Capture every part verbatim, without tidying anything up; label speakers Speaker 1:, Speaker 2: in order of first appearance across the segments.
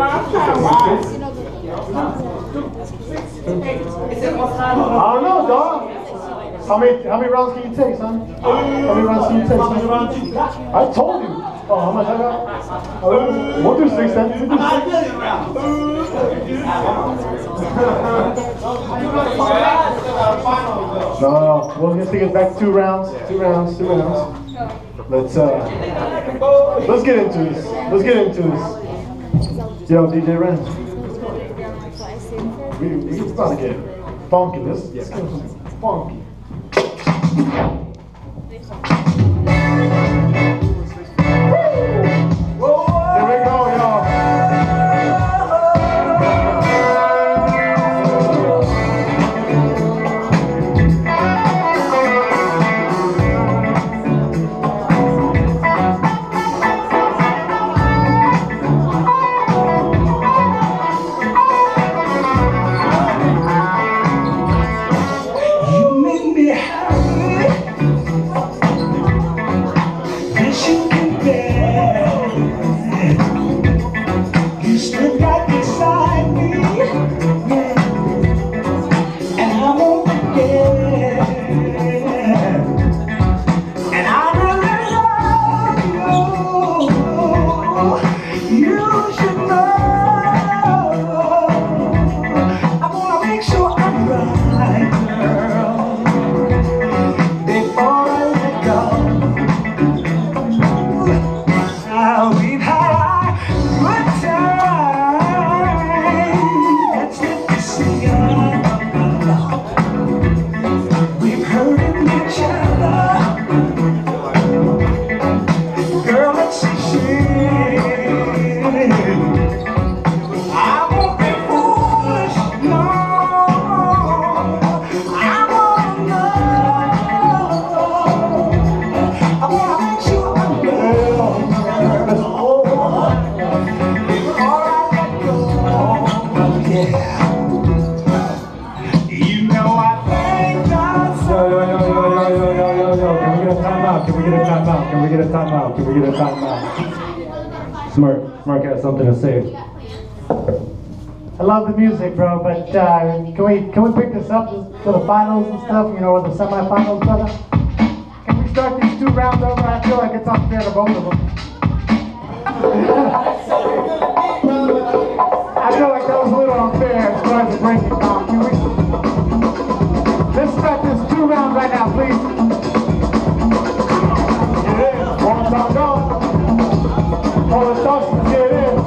Speaker 1: I don't know, dog. How many how many rounds can you take, son? How many rounds can you take, son? I told you. Oh, how much I got? Oh, we'll do six then. We'll do six. No, no, we'll just take it back two rounds, two rounds, two rounds. Let's uh, let's get into this. Let's get into this. Yo, D J Ren. We we it's about to get funky. Let's let's get funky. Can we get a timeout? Can we get a timeout? Smart, Smart has something to say.
Speaker 2: I love the music, bro, but uh, can we can we pick this up to the finals and stuff? You know, or the semifinals, brother? Can we start these two rounds over? I feel like it's unfair to both of them. I feel like that was a little unfair as far as the breaking down. Can we? Let's start this two rounds right now, please. One time gone. All the thoughts to get in.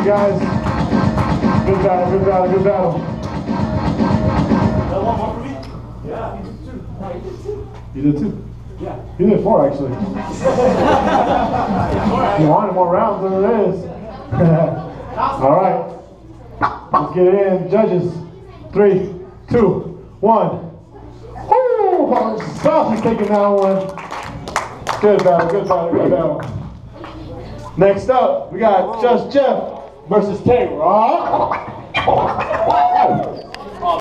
Speaker 1: guys. Good battle, good battle, good battle.
Speaker 3: That one more for me? Yeah, he did two. No, he did two.
Speaker 1: You did two?
Speaker 3: Yeah.
Speaker 1: You did four, actually. You wanted more rounds than it is. All right. Let's get it in. Judges. Three, two, one. Oh, Saucy's taking that one. Good battle, good battle, good battle. Next up, we got Just Jeff versus Tay Rock.